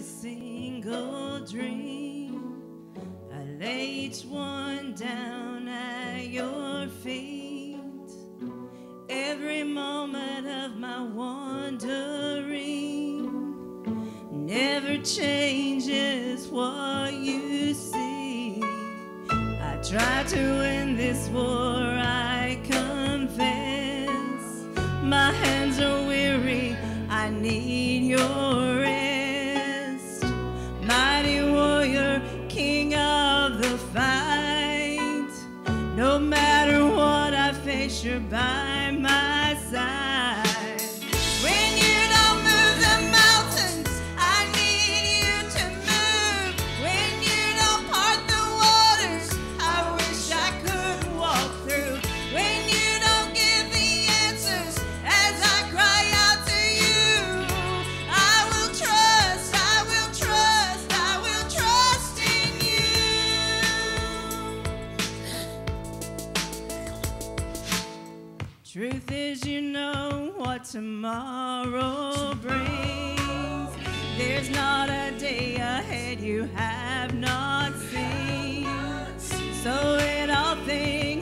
single dream. I lay each one down at your feet. Every moment of my wandering never changes what you see. I try to win this war, I confess. My hands are weary, I need your rest. Mighty warrior, king of the fight. No matter what I face, you're by my side. When you don't move the mountains, I need you to move. When you don't part the waters, I wish I could walk through. When you don't give the answers as I cry out to you, I will trust, I will trust, I will trust in you. Truth is, you know what tomorrow brings. There's not a day ahead you have not seen. So in all things